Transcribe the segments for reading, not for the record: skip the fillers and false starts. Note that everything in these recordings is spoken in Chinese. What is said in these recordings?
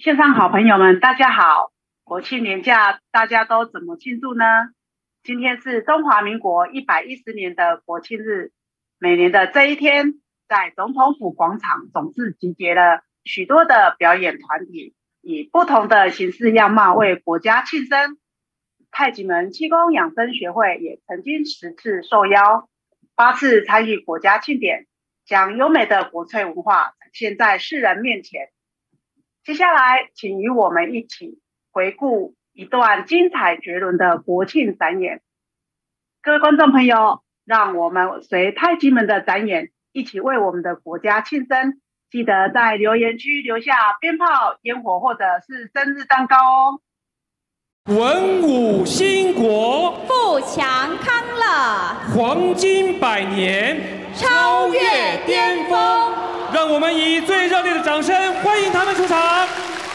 线上好朋友们，大家好！国庆年假大家都怎么庆祝呢？今天是中华民国110年的国庆日，每年的这一天，在总统府广场总是集结了许多的表演团体，以不同的形式样貌为国家庆生。太极门气功养生学会也曾经10次受邀，8次参与国家庆典，将优美的国粹文化展现在世人面前。接下来，请与我们一起回顾一段精彩绝伦的国庆展演。各位观众朋友，让我们随太极门的展演，一起为我们的国家庆生。记得在留言区留下鞭炮、烟火或者是生日蛋糕哦。 文武兴国， 富强康乐， 黄金100年， 超越巅峰。 让我们以最热烈的掌声欢迎他们出场。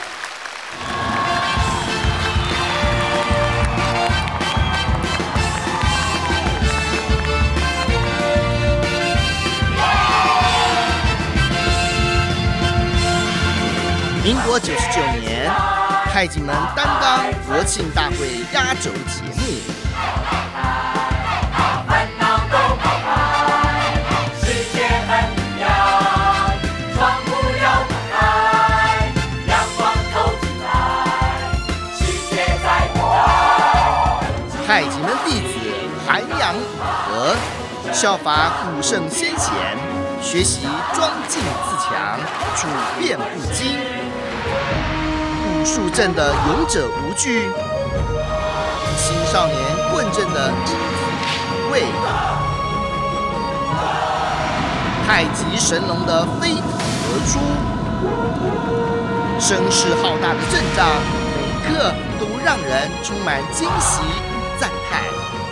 民国99年，太极门担当国庆大会压轴节目。太极门弟子涵养武德，效法古圣先贤，学习庄敬自强，处变不惊。武术阵的勇者无惧，青少年棍阵的一体无畏，太极神龙的飞吐而出，声势浩大的阵仗，每刻都让人充满惊喜与赞叹。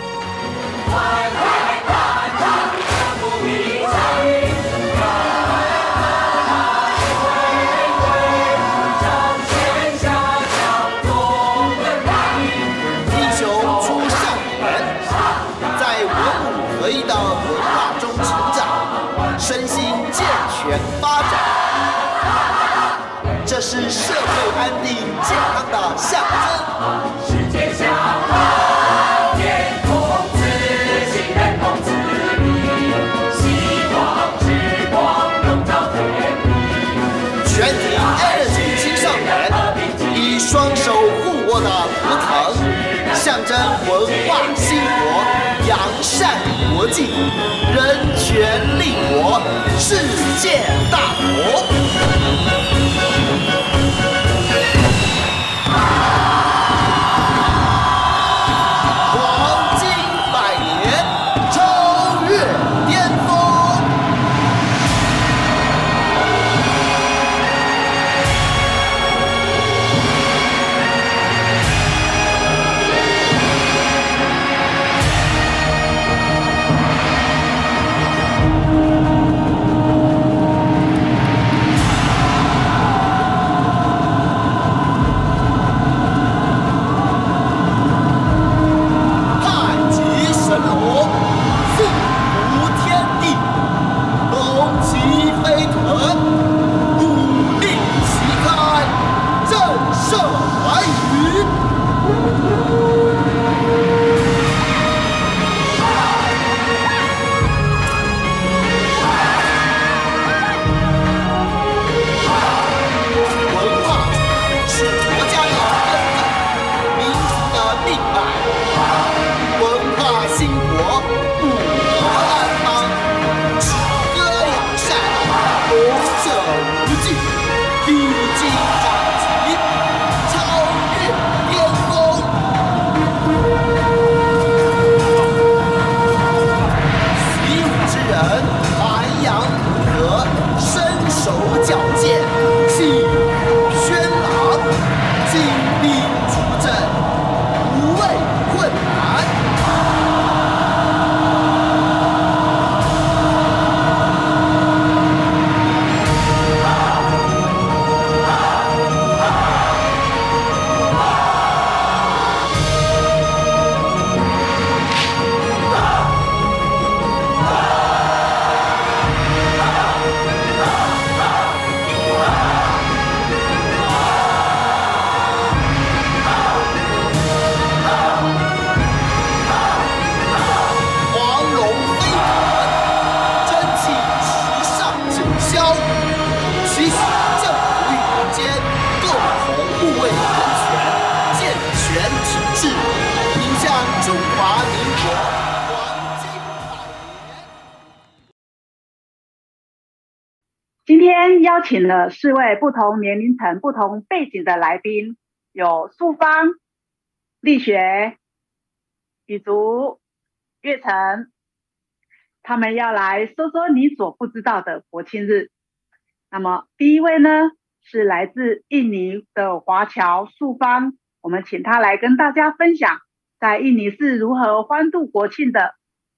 发展，这是社会安定健康的象征。世界向好，天同自信，人同自立，希望之光笼罩天地。全体 Energy 青少年以双手互握的图腾，象征文化兴国，扬善国际，人权立国，世界大国。黄金100年，超越巅峰。 高，期许政府与民间共同护卫人权，健全体制，迎向中华民国黄金100年。 今天邀请了4位不同年龄层、不同背景的来宾，有素芳、丽雪、雨竹、月成，他们要来说说你所不知道的国庆日。那么第一位呢，是来自印尼的华侨素芳，我们请她来跟大家分享在印尼是如何欢度国庆的。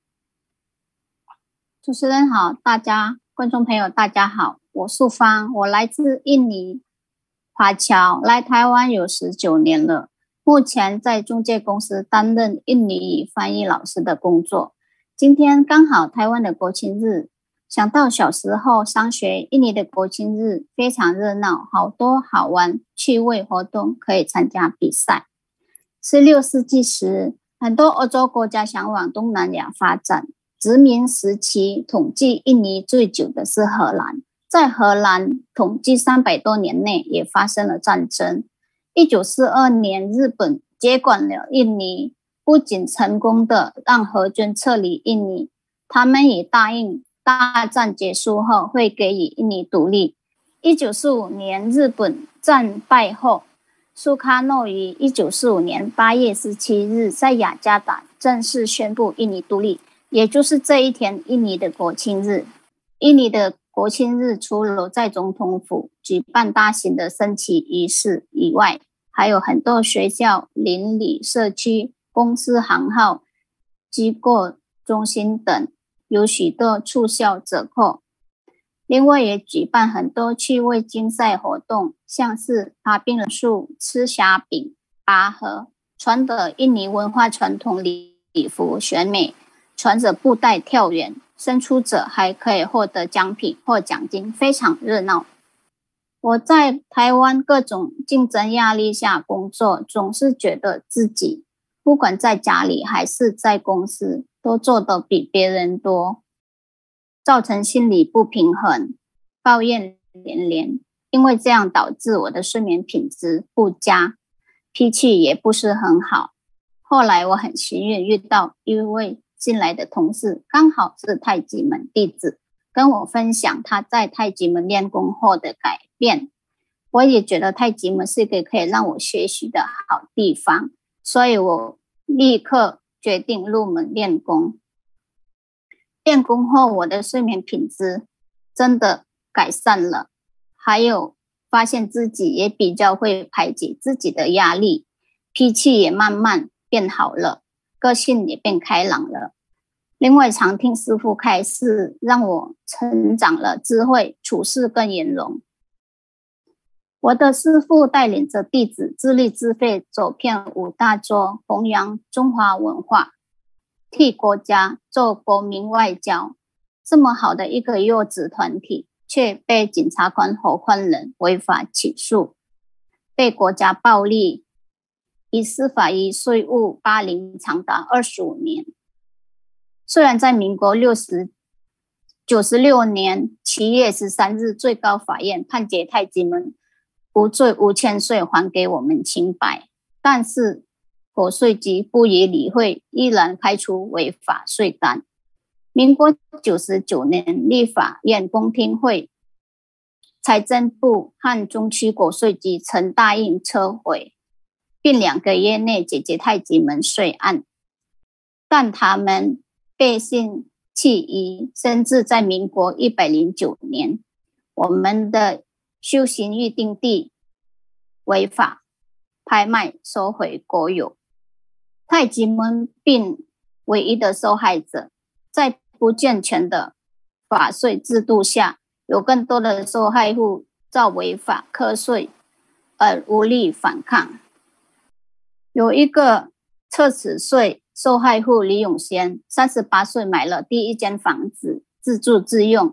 主持人好，观众朋友大家好，我素芳，我来自印尼华侨，来台湾有19年了，目前在中介公司担任印尼语翻译老师的工作。今天刚好台湾的国庆日，想到小时候上学印尼的国庆日非常热闹，好多好玩趣味活动可以参加比赛。16世纪时，很多欧洲国家想往东南亚发展，殖民时期统计印尼最久的是荷兰，在荷兰统计300多年内也发生了战争。1942年日本接管了印尼，不仅成功的让荷军撤离印尼，他们也答应大战结束后会给予印尼独立。1945年日本战败后，苏卡诺于1945年8月17日在雅加达正式宣布印尼独立，也就是这一天印尼的国庆日。印尼的国庆日除了在总统府举办大型的升旗仪式以外，还有很多学校、邻里、社区、公司行号、机构中心等有许多促销折扣。另外也举办很多趣味竞赛活动，像是爬冰人树、吃虾饼、拔河，穿着印尼文化传统礼服选美，穿着布袋跳远，胜出者还可以获得奖品或奖金，非常热闹。我在台湾各种竞争压力下工作，总是觉得自己不管在家里还是在公司都做得比别人多，造成心理不平衡，抱怨连连，因为这样导致我的睡眠品质不佳，脾气也不是很好。后来我很幸运遇到一位新来的同事，刚好是太极门弟子，跟我分享他在太极门练功后的改变。我也觉得太极门是一个可以让我学习的好地方，所以我立刻决定入门练功。练功后，我的睡眠品质真的改善了，还有发现自己也比较会排解自己的压力，脾气也慢慢变好了，个性也变开朗了。另外常听师父开示，让我成长了智慧，处事更圆融。我的师父带领着弟子自力自费走遍5大洲，弘扬中华文化，替国家做国民外交。这么好的一个幼子团体，却被检察官侯宽仁违法起诉，被国家暴力以司法与税务霸凌长达25年。虽然在民国96年7月13日，最高法院判决太极门无罪无欠税，还给我们清白，但是国税局不予理会，依然开出违法税单。民国99年立法院公听会，财政部和中区国税局曾答应撤回，并2个月内解决太极门税案，但他们背信弃义，甚至在民国109年，我们的修行预定地违法拍卖收回国有。太极门并唯一的受害者，在不健全的法税制度下，有更多的受害户遭违法课税而无力反抗。有一个撤此税受害户李永贤38岁买了第一间房子自住自用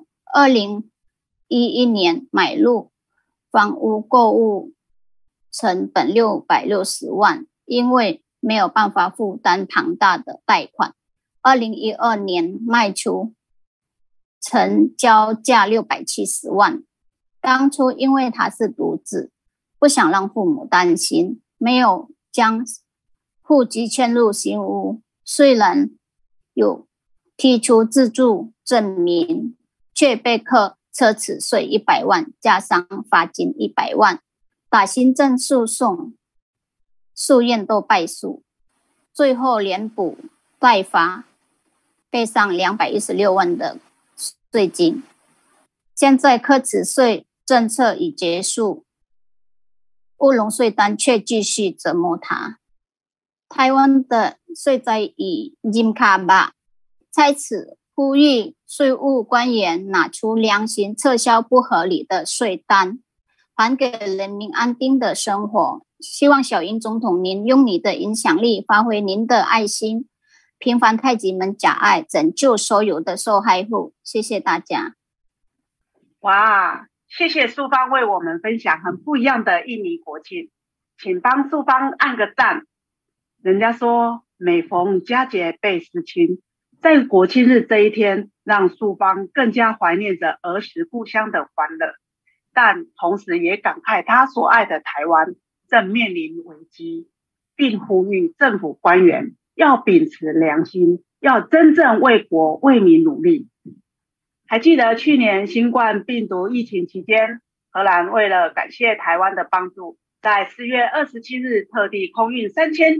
，2011年买入房屋购物成本660万，因为没有办法负担庞大的贷款，2012年卖出， 曾交价670万。当初因为他是独子，不想让父母担心，没有将户籍迁入新屋，虽然有提出自住证明，却被课奢侈税100万，加上罚金100万，打行政诉讼，诉愿都败诉，最后连补带罚，背上216万的税金。现在科职税政策已结束，乌龙税单却继续折磨他。台湾的税灾已严卡吧，在此呼吁税务官员拿出良心，撤销不合理的税单，还给人民安定的生活。希望小英总统您用你的影响力，发挥您的爱心，平反太极门假爱，拯救所有的受害户。谢谢大家。 哇，谢谢素芳为我们分享很不一样的印尼国庆，请帮素芳按个赞。人家说每逢佳节倍思亲，在国庆日这一天，让素芳更加怀念着儿时故乡的欢乐，但同时也感慨他所爱的台湾正面临危机，并呼吁政府官员要秉持良心，要真正为国为民努力。还记得去年新冠病毒疫情期间，荷兰为了感谢台湾的帮助，在4月27日特地空运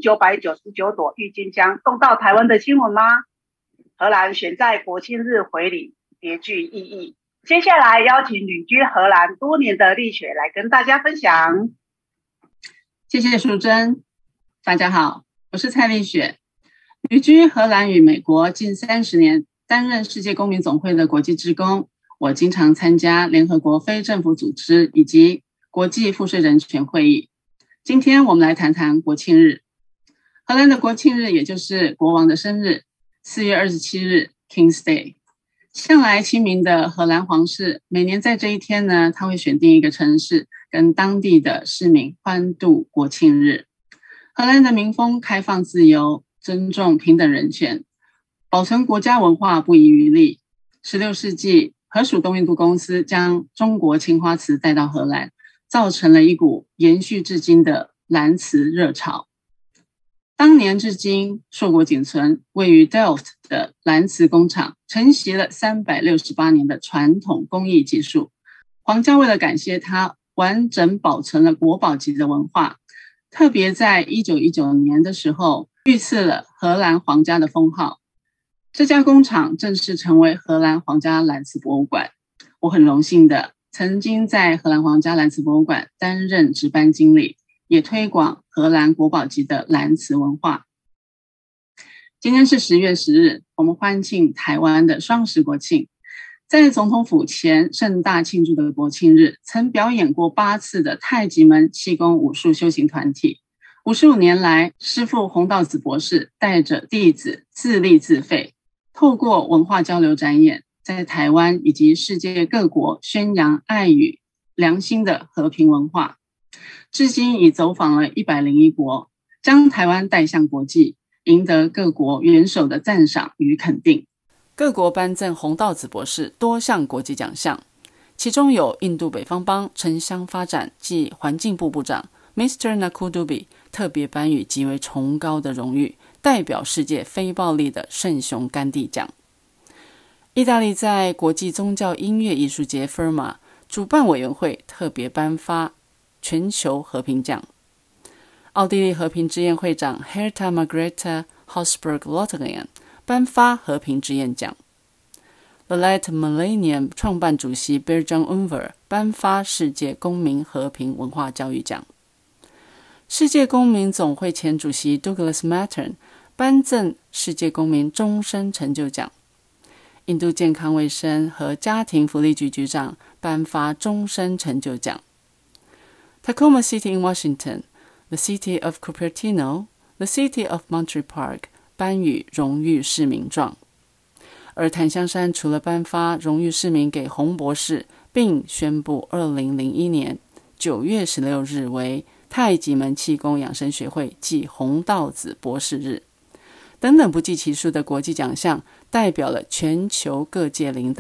3999朵郁金香送到台湾的新闻吗？荷兰选在国庆日回礼，别具意义。接下来邀请旅居荷兰多年的丽雪来跟大家分享。 谢谢淑珍，大家好，我是蔡丽雪。旅居荷兰与美国近30年，担任世界公民总会的国际志工，我经常参加联合国非政府组织以及国际赋税人权会议。今天我们来谈谈国庆日。荷兰的国庆日也就是国王的生日，4月27日 King's Day。 向来亲民的荷兰皇室每年在这一天呢，他会选定一个城市跟当地的市民欢度国庆日。荷兰的民风开放自由，尊重平等人权，保存国家文化不遗余力。16世纪，荷属东印度公司将中国青花瓷带到荷兰，造成了一股延续至今的蓝瓷热潮。当年至今硕果仅存，位于 Delft 的蓝瓷工厂承袭了368年的传统工艺技术。皇家为了感谢它，完整保存了国宝级的文化，特别在1919年的时候御赐了荷兰皇家的封号。这家工厂正式成为荷兰皇家蓝瓷博物馆。我很荣幸的曾经在荷兰皇家蓝瓷博物馆担任值班经理，也推广荷兰国宝级的蓝瓷文化。今天是10月10日，我们欢庆台湾的双十国庆。在总统府前盛大庆祝的国庆日，曾表演过8次的太极门气功武术修行团体。55年来，师父洪道子博士带着弟子自立自废，透过文化交流展演，在台湾以及世界各国宣扬爱与良心的和平文化。至今已走访了101国，将台湾带向国际，赢得各国元首的赞赏与肯定。各国颁赠洪道子博士多项国际奖项，其中有印度北方邦城乡发展暨环境部部长 Mr. Nakudubi 特别颁予极为崇高的荣誉，代表世界非暴力的圣雄甘地奖。意大利在国际宗教音乐艺术节 FIRMA 主办委员会特别颁发全球和平奖。奥地利和平之焰会长 Herta Margrethe Habsburg-Lothringen 颁发和平之焰奖。The Light Millennium 创办主席 Birjan Unver 颁发世界公民和平文化教育奖。世界公民总会前主席 Douglas Mattern 颁赠世界公民终身成就奖。印度健康卫生和家庭福利局局长颁发终身成就奖。Tacoma City in Washington, the City of Cupertino, the City of Monterey Park 颁予荣誉市民状。而檀香山除了颁发荣誉市民给洪博士，并宣布2001年9月16日为太极门气功养生学会暨洪道子博士日等等不计其数的国际奖项，代表了全球各界领导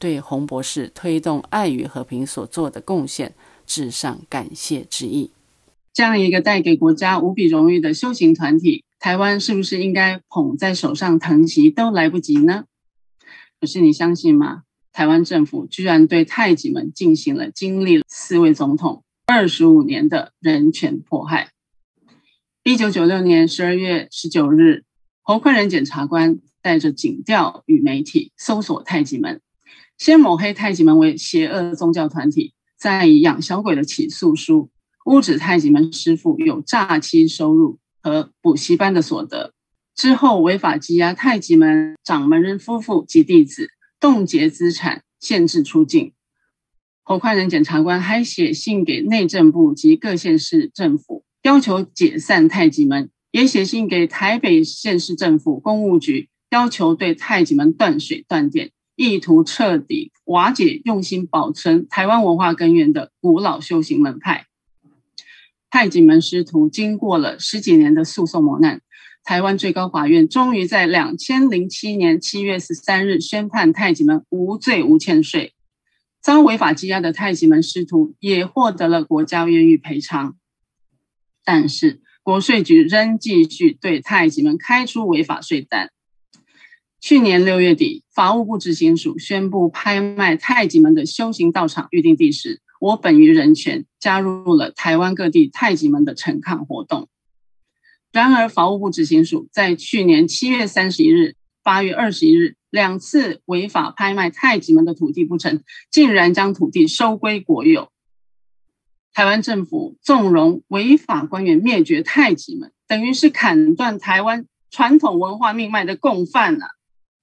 对洪博士推动爱与和平所做的贡献致上感谢之意。这样一个带给国家无比荣誉的修行团体，台湾是不是应该捧在手上疼惜都来不及呢？可是你相信吗？台湾政府居然对太极们进行了经历了4位总统25年的人权迫害。1996年12月19日，侯宽仁检察官带着警调与媒体搜索太极门，先抹黑太极门为邪恶宗教团体，再以养小鬼的起诉书污指太极门师父有诈欺收入和补习班的所得，之后违法羁押太极门掌门人夫妇及弟子，冻结资产，限制出境。侯宽仁检察官还写信给内政部及各县市政府，要求解散太极门，也写信给台北县市政府公务局，要求对太极门断水断电，意图彻底瓦解用心保存台湾文化根源的古老修行门派。太极门师徒经过了10几年的诉讼磨难，台湾最高法院终于在2007年7月13日宣判太极门无罪无欠税，遭违法羁押的太极门师徒也获得了国家冤狱赔偿。但是国税局仍继续对太极门开出违法税单。去年6月底，法务部执行署宣布拍卖太极门的修行道场预定地时，我本于人权加入了台湾各地太极门的陈抗活动。然而法务部执行署在去年7月31日、8月21日2次违法拍卖太极门的土地不成，竟然将土地收归国有。台湾政府纵容违法官员灭绝太极门，等于是砍断台湾传统文化命脉的共犯啊！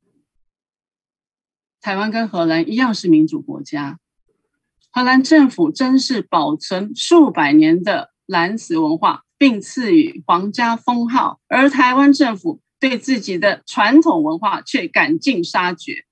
台湾跟荷兰一样是民主国家，荷兰政府真是保存数百年的蓝瓷文化，并赐予皇家封号，而台湾政府对自己的传统文化却赶尽杀绝。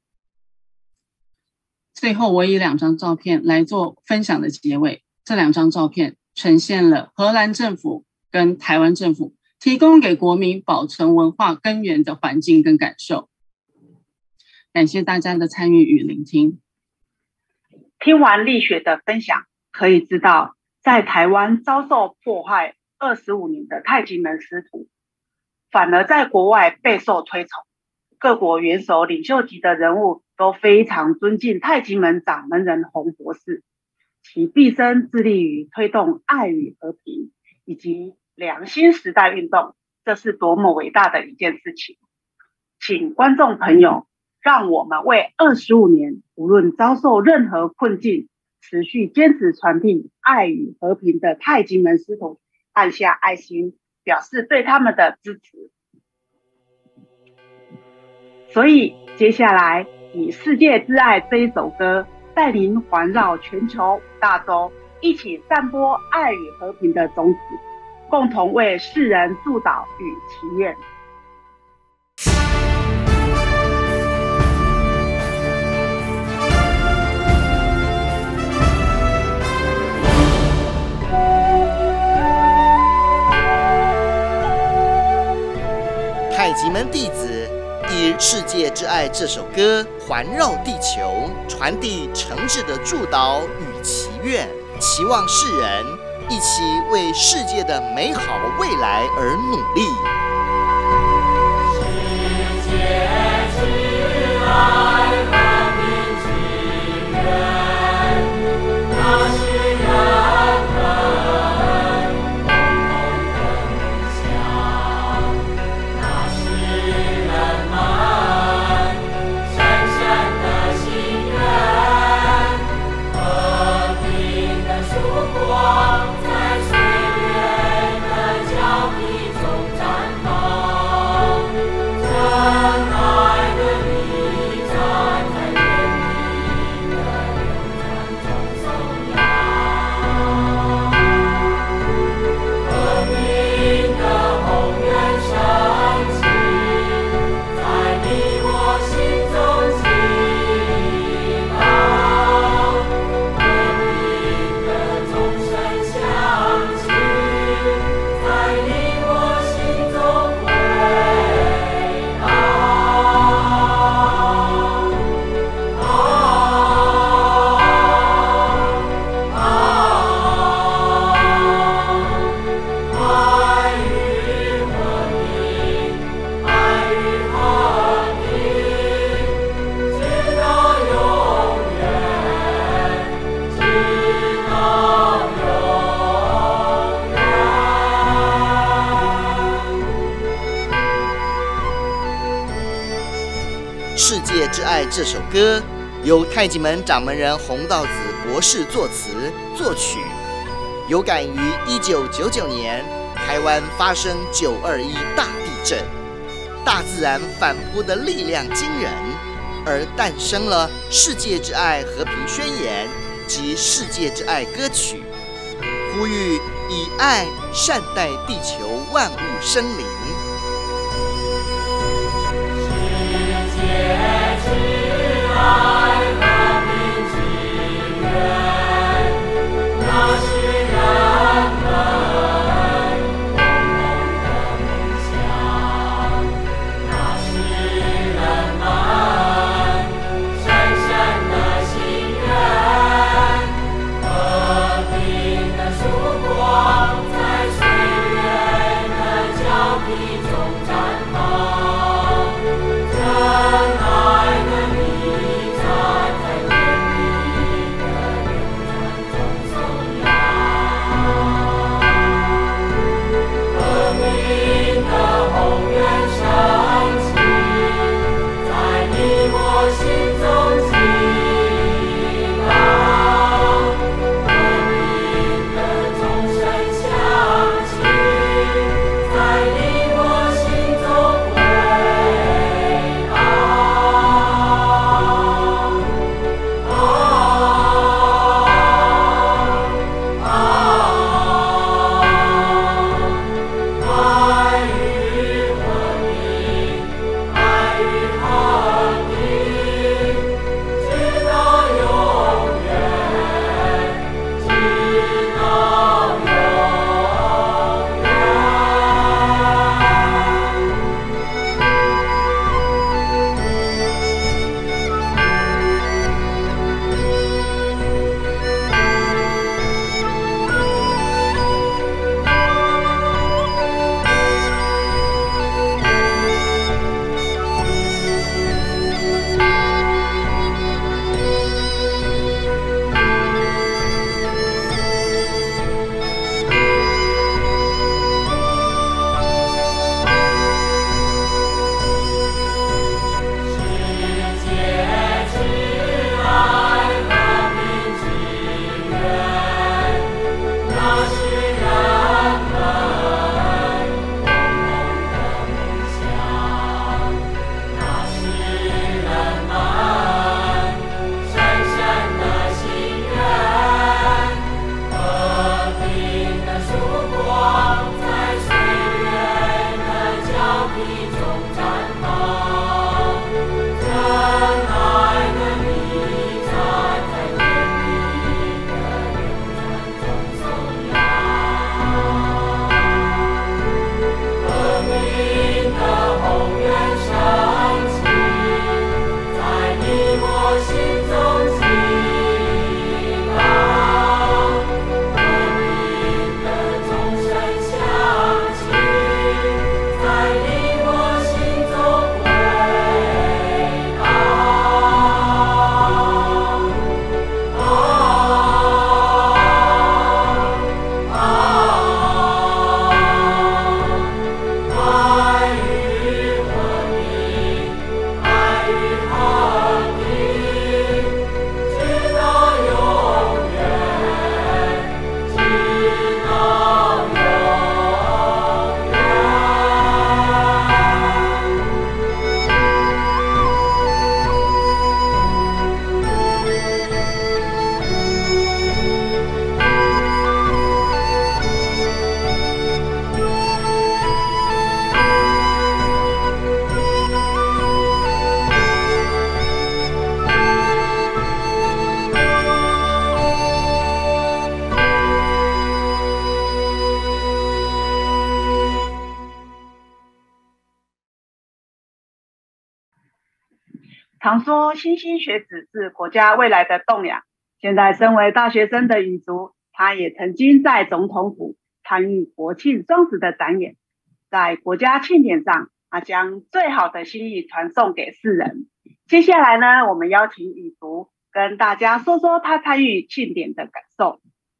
最后我以2张照片来做分享的结尾，这2张照片呈现了荷兰政府跟台湾政府提供给国民保存文化根源的环境跟感受。感谢大家的参与与聆听。 听完丽雪的分享，可以知道在台湾遭受迫害25年的太极门师徒，反而在国外备受推崇，各国元首领袖级的人物都非常尊敬太极门掌门人洪博士，其毕生致力于推动爱与和平以及良心时代运动，这是多么伟大的一件事情。请观众朋友，让我们为25年无论遭受任何困境，持续坚持传递爱与和平的太极门师徒按下爱心，表示对他们的支持。所以接下来以世界之爱这一首歌，带您环绕全球大洲，一起散播爱与和平的种子，共同为世人祝祷与祈愿。 太极门弟子以世界之爱这首歌环绕地球，传递诚挚的祝祷与祈愿，期望世人一起为世界的美好未来而努力。世界之爱和平之愿，那是真爱的力量。 世界之爱这首歌由太极门掌门人洪道子博士作词作曲，有感于1999年台湾发生921大地震，大自然反扑的力量惊人，而诞生了世界之爱和平宣言及世界之爱歌曲，呼吁以爱善待地球万物生灵。 常说莘莘学子是国家未来的栋梁，现在身为大学生的羽竹，他也曾经在总统府参与国庆双十的展演，在国家庆典上，他将最好的心意传送给世人。接下来呢，我们邀请羽竹跟大家说说他参与庆典的感受。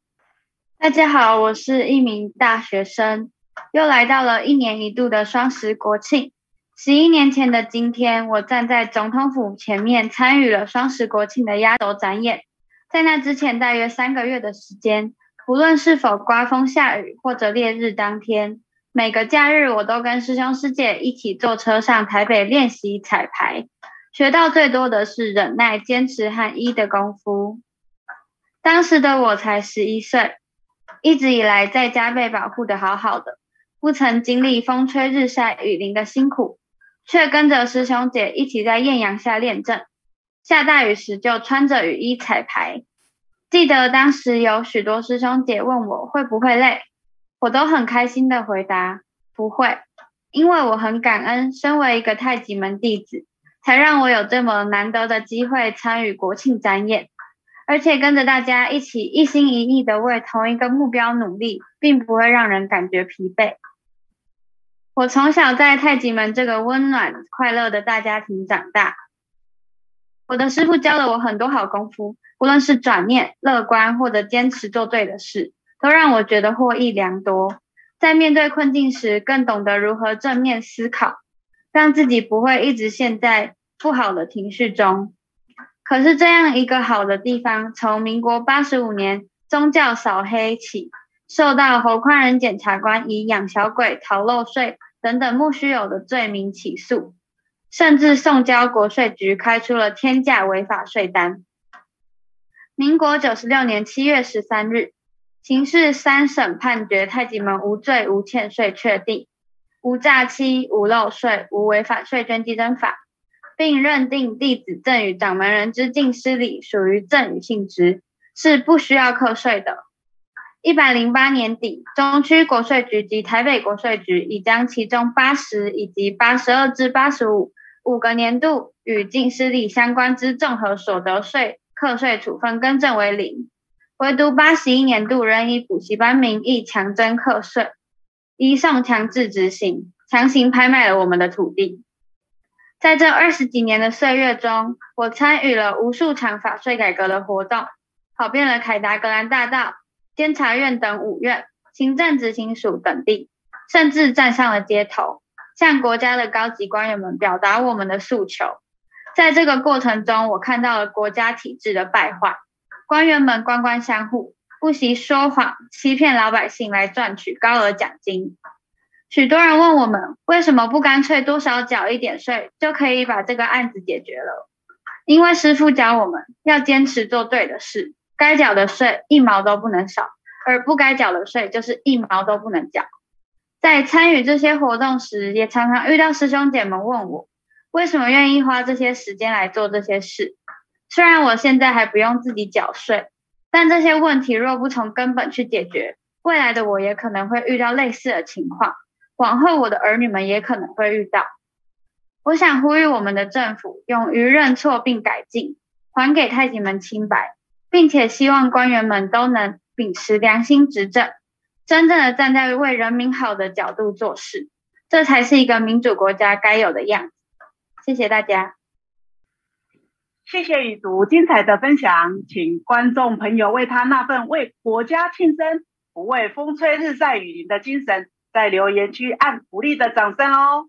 大家好，我是一名大学生，又来到了1年1度的双十国庆。11年前的今天，我站在总统府前面参与了双十国庆的压轴展演。在那之前大约3个月的时间，无论是否刮风下雨或者烈日当天，每个假日我都跟师兄师姐一起坐车上台北练习彩排，学到最多的是忍耐、坚持和医的功夫。当时的我才11岁，一直以来在家被保护得好好的，不曾经历风吹日晒雨淋的辛苦，却跟着师兄姐一起在艳阳下练正，下大雨时就穿着雨衣彩排。记得当时有许多师兄姐问我会不会累，我都很开心的回答不会，因为我很感恩身为一个太极门弟子，才让我有这么难得的机会参与国庆展演，而且跟着大家一起一心一意的为同一个目标努力，并不会让人感觉疲惫。我从小在太极门这个温暖快乐的大家庭长大，我的师父教了我很多好功夫，无论是转念、乐观或者坚持做对的事，都让我觉得获益良多。在面对困境时，更懂得如何正面思考，让自己不会一直陷在不好的情绪中。可是这样一个好的地方，从民国85年宗教扫黑起，受到侯宽仁检察官以养小鬼、逃漏税等等莫须有的罪名起诉，甚至送交国税局开出了天价违法税单。民国96年7月13日，刑事3审判决太极门无罪无欠税确定，无诈欺、无漏税、无违反税捐稽征法，并认定弟子赠与掌门人之净施礼属于赠与性质，是不需要课税的。108年底，中区国税局及台北国税局已将其中80以及82至85 5个年度与净施礼相关之综合所得税课税处分更正为0，唯独81年度仍以补习班名义强征课税，移送强制执行，强行拍卖了我们的土地。在这20几年的岁月中，我参与了无数场法税改革的活动，跑遍了凯达格兰大道、监察院等5院、行政执行署等地，甚至站上了街头，向国家的高级官员们表达我们的诉求。在这个过程中，我看到了国家体制的败坏，官员们官官相护，不惜说谎欺骗老百姓来赚取高额奖金。许多人问我们为什么不干脆多少缴一点税就可以把这个案子解决了。因为师父教我们要坚持做对的事，该缴的税1毛都不能少，而不该缴的税就是1毛都不能缴。在参与这些活动时，也常常遇到师兄姐们问我为什么愿意花这些时间来做这些事。虽然我现在还不用自己缴税，但这些问题若不从根本去解决，未来的我也可能会遇到类似的情况，往后我的儿女们也可能会遇到。我想呼吁我们的政府勇于认错并改进，还给太极门清白，并且希望官员们都能秉持良心执政，真正的站在为人民好的角度做事，这才是一个民主国家该有的样子。谢谢大家。 谢谢雨竹精彩的分享，请观众朋友为他那份为国家庆生、不畏风吹日晒雨淋的精神，在留言区按鼓励的掌声哦。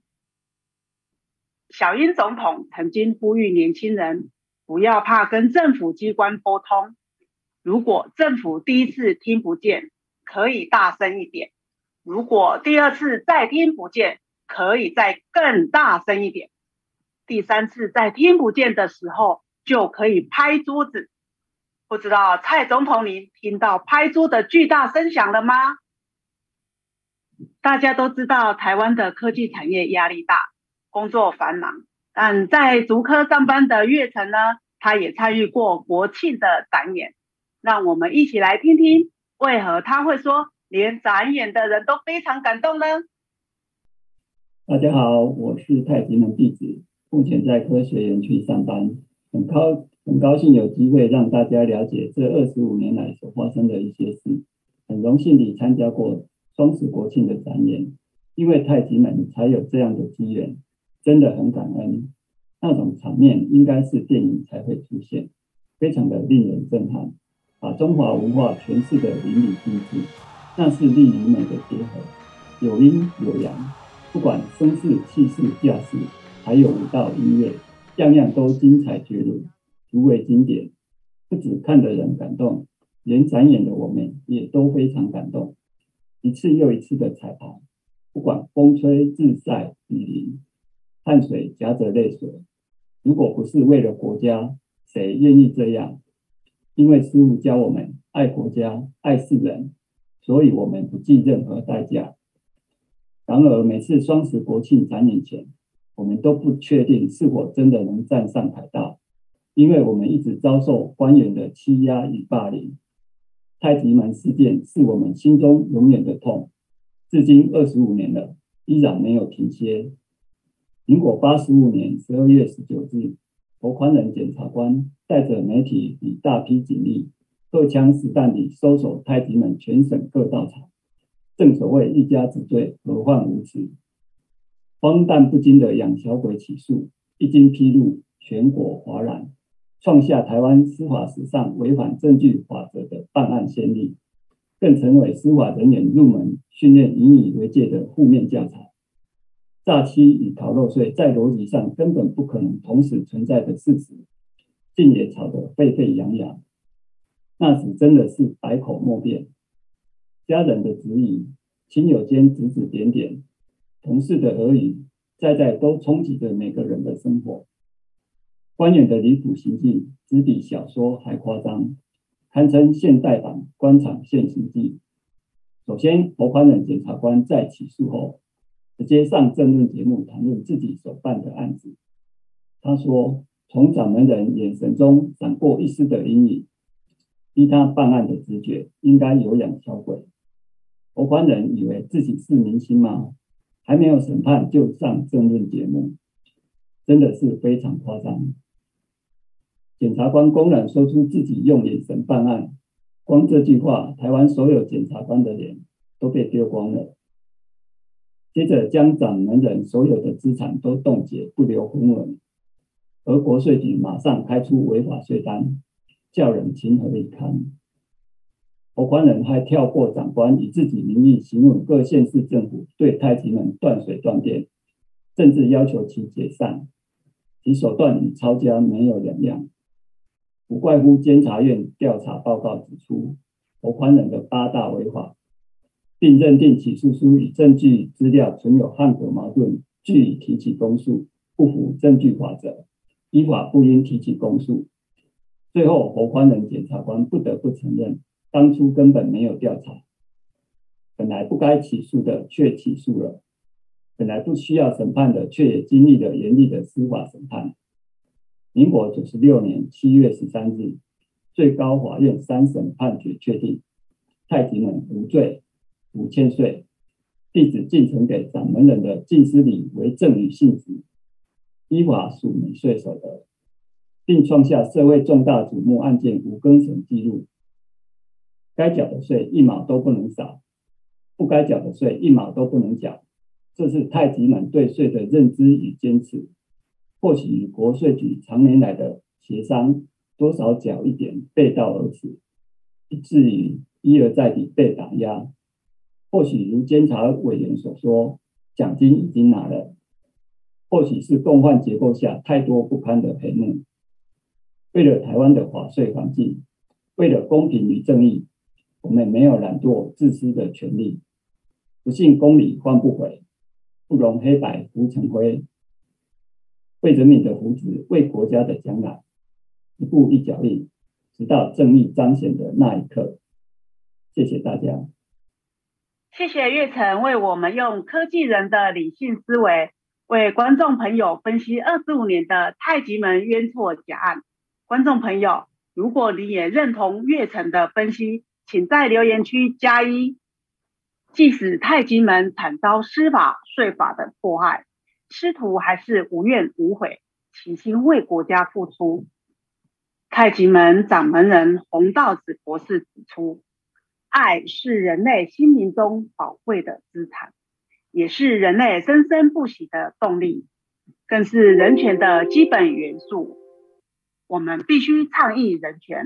小英总统曾经呼吁年轻人不要怕跟政府机关沟通，如果政府第一次听不见，可以大声一点；如果第2次再听不见，可以再更大声一点；第3次再听不见的时候，就可以拍桌子。不知道蔡总统您听到拍桌的巨大声响了吗？大家都知道台湾的科技产业压力大，工作繁忙，但在竹科上班的岳成呢，他也参与过国庆的展演。让我们一起来听听为何他会说连展演的人都非常感动呢？ 大家好，我是太极门弟子，目前在科学园区上班，很高兴有机会让大家了解这25年来所发生的一些事。很荣幸地参加过双十国庆的展演，因为太极门才有这样的机缘，真的很感恩。那种场面应该是电影才会出现，非常的令人震撼。 把中华文化诠释得淋漓尽致，那是力与美的结合，有阴有阳，不管声势、气势、架势，还有舞蹈音乐，样样都精彩绝伦，足为经典。不只看得人感动，连展演的我们也都非常感动。一次又一次的彩排，不管风吹日晒雨淋，汗水夹着泪水，如果不是为了国家，谁愿意这样？因为师父教我们爱国家、爱世人，所以我们不计任何代价。然而每次双十国庆展演前，我们都不确定是否真的能站上台大，因为我们一直遭受官员的欺压与霸凌。太极门事件是我们心中永远的痛，至今25年了，依然没有停歇。民国85年12月19日，侯宽仁检察官带着媒体与大批警力，荷枪实弹地收守太极门全省各道场。正所谓一家之罪，何患无辞？荒诞不经的养小鬼起诉，一经披露，全国哗然，创下台湾司法史上违反证据法则的办案先例，更成为司法人员入门训练引以为戒的负面教材。诈欺与逃漏税在逻辑上根本不可能同时存在的事实，竟也吵得沸沸扬扬。那时真的是百口莫辩，家人的质疑，亲友间指指点点，同事的耳语，在都冲击着每个人的生活。官员的离谱行径，只比小说还夸张，堪称现代版官场现形记。首先，侯宽仁检察官在起诉后，直接上政论节目谈论自己所办的案子。他说，从掌门人眼神中闪过一丝的阴影，依他办案的直觉，应该有养小鬼。侯宽仁以为自己是明星吗？还没有审判就上政论节目，真的是非常夸张。检察官公然说出自己用眼神办案，光这句话，台湾所有检察官的脸都被丢光了。接着将掌门人所有的资产都冻结，不留分文，而国税局马上开出违法税单，叫人情何以堪。侯宽仁还跳过长官，以自己名义行文各县市政府对太极门断水断电，甚至要求其解散，其手段与抄家没有两样。无怪乎监察院调查报告指出侯宽仁的8大违法，并认定起诉书与证据资料存有汉格矛盾，据以提起公诉，不符证据法则，依法不应提起公诉。最后，侯宽仁检察官不得不承认，当初根本没有调查，本来不该起诉的却起诉了，本来不需要审判的却也经历了严厉的司法审判。民国96年7月13日，最高法院3审判决确定，太极门无罪，无欠税，弟子进呈给掌门人的进师礼为赠与性质，依法属免税所得，并创下社会重大瞩目案件无更审记录。该缴的税1毛都不能少，不该缴的税1毛都不能缴，这是太极门对税的认知与坚持。或许与国税局常年来的协商，多少缴一点背道而驰，以至于一而再地被打压。或许如监察委员所说，奖金已经拿了，或许是共犯结构下太多不堪的黑幕。为了台湾的法税环境，为了公平与正义，我们没有懒惰自私的权利。不信公理换不回，不容黑白浮成灰。为人民的福祉，为国家的将来，一步一脚印，直到正义彰显的那一刻。谢谢大家。 谢谢岳成为我们用科技人的理性思维，为观众朋友分析25年的太极门冤错假案。观众朋友，如果你也认同岳成的分析，请在留言区加1。即使太极门惨遭司法税法的迫害，师徒还是无怨无悔，齐心为国家付出。太极门掌门人洪道子博士指出，爱是人类心灵中宝贵的资产，也是人类生生不息的动力，更是人权的基本元素。我们必须倡议人权，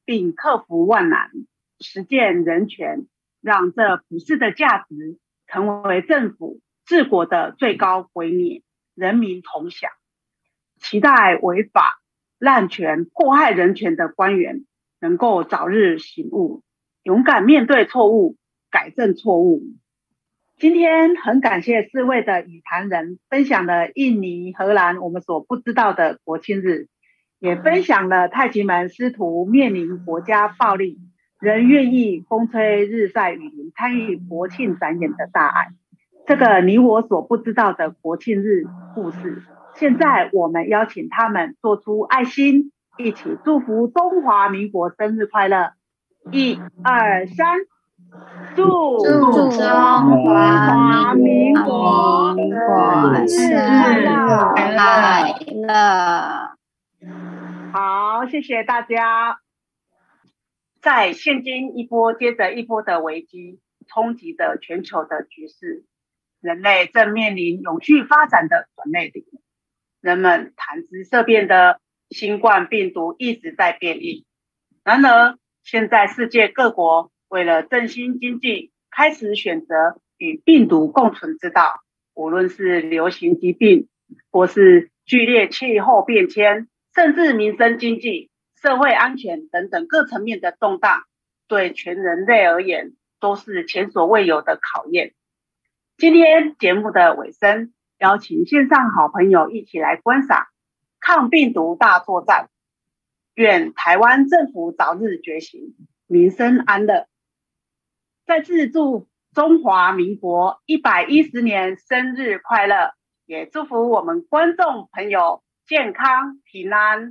并克服万难，实践人权，让这普世的价值成为政府治国的最高圭臬，人民同享。期待违法滥权迫害人权的官员能够早日醒悟，勇敢面对错误，改正错误。今天很感谢4位的语坛人分享了印尼、荷兰我们所不知道的国庆日，也分享了太极门师徒面临国家暴力仍愿意风吹日晒雨淋参与国庆展演的大爱。这个你我所不知道的国庆日故事，现在我们邀请他们做出爱心，一起祝福中华民国生日快乐。1、2、3，祝中华民国生日快乐！ 好，谢谢大家。在现今一波接着一波的危机冲击着全球的局势，人类正面临永续发展的转捩点。人们谈之色变的新冠病毒一直在变异，然而现在世界各国为了振兴经济，开始选择与病毒共存之道。无论是流行疾病，或是剧烈气候变迁，甚至民生经济、社会安全等等各层面的动荡，对全人类而言都是前所未有的考验。今天节目的尾声，邀请线上好朋友一起来观赏抗病毒大作战。愿台湾政府早日觉醒，民生安乐。再次祝中华民国110年生日快乐，也祝福我们观众朋友健康平安。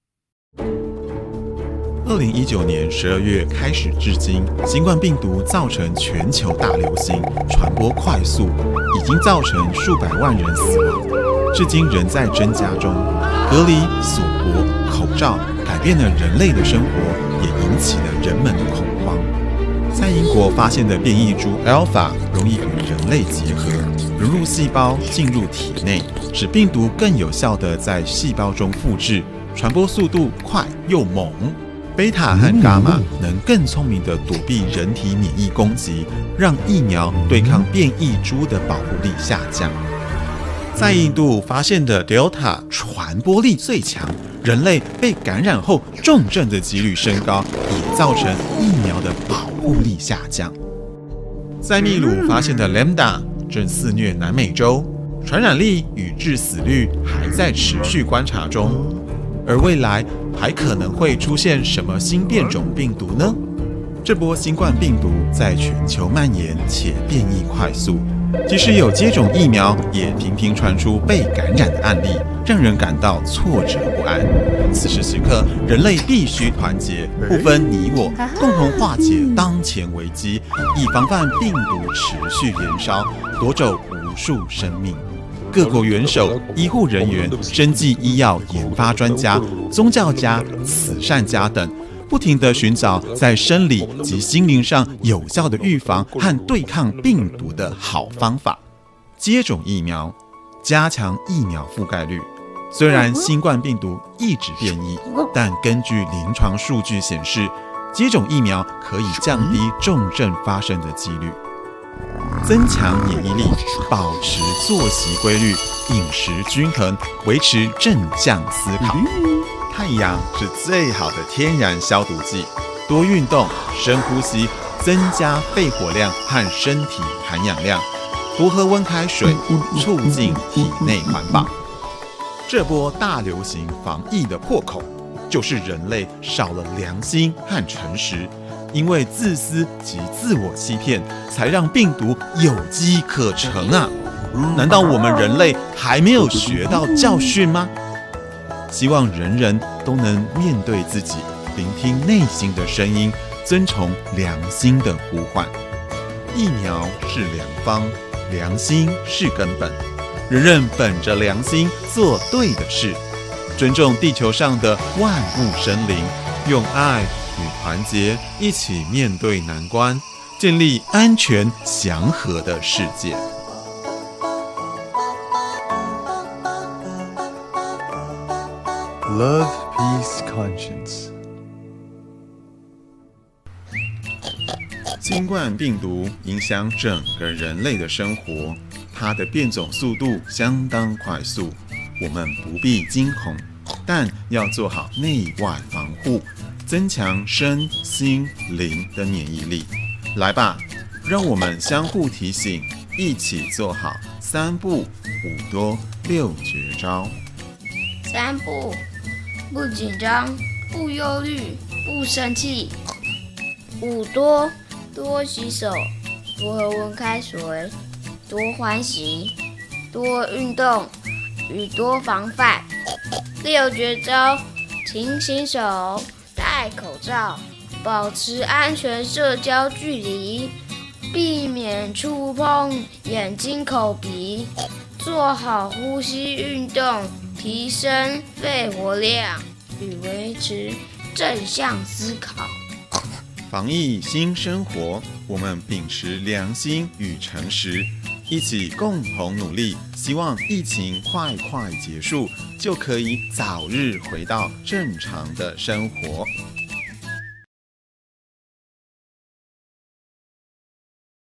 2019年12月开始至今，新冠病毒造成全球大流行，传播快速，已经造成数百万人死亡，至今仍在增加中。隔离、锁国、口罩改变了人类的生活，也引起了人们的恐慌。在英国发现的变异株 Alpha 容易与人类结合，融入细胞，进入体内，使病毒更有效地在细胞中复制，传播速度快又猛。贝塔和伽马能更聪明地躲避人体免疫攻击，让疫苗对抗变异株的保护力下降。在印度发现的 Delta 传播力最强，人类被感染后重症的几率升高，也造成疫苗的保护力下降。在秘鲁发现的 Lambda 正肆虐南美洲，传染力与致死率还在持续观察中。而未来还可能会出现什么新变种病毒呢？这波新冠病毒在全球蔓延且变异快速，即使有接种疫苗，也频频传出被感染的案例，让人感到挫折不安。此时此刻，人类必须团结，不分你我，共同化解当前危机，以防范病毒持续延烧，夺走无数生命。各国元首、医护人员、生技医药研发专家、宗教家、慈善家等，不停地寻找在生理及心灵上有效的预防和对抗病毒的好方法。接种疫苗，加强疫苗覆盖率。虽然新冠病毒一直变异，但根据临床数据显示，接种疫苗可以降低重症发生的几率。增强免疫力，保持作息规律，饮食均衡，维持正向思考。太阳是最好的天然消毒剂。多运动，深呼吸，增加肺活量和身体含氧量。多喝温开水，促进体内环保。这波大流行防疫的破口，就是人类少了良心和诚实。因为自私及自我欺骗，才让病毒有机可乘啊！难道我们人类还没有学到教训吗？希望人人都能面对自己，聆听内心的声音，遵从良心的呼唤。疫苗是良方，良心是根本。人人本着良心做对的事，尊重地球上的万物生灵，用爱与团结一起面对难关，建立安全祥和的世界。 Love, peace, conscience. 新冠病毒影响整个人类的生活，它的变种速度相当快速，我们不必惊恐，但要做好内外防护，增强身心灵的免疫力。来吧，让我们相互提醒，一起做好3不5多6绝招。 3不：不紧张，不忧虑，不生气。5多：多洗手，多喝温开水，多欢喜，多运动与多防范。6绝招：勤洗手，戴口罩，保持安全社交距离，避免触碰眼睛、口、鼻，做好呼吸运动，提升肺活量与维持正向思考。 防疫新生活，我们秉持良心与诚实，一起共同努力，希望疫情快结束，就可以早日回到正常的生活。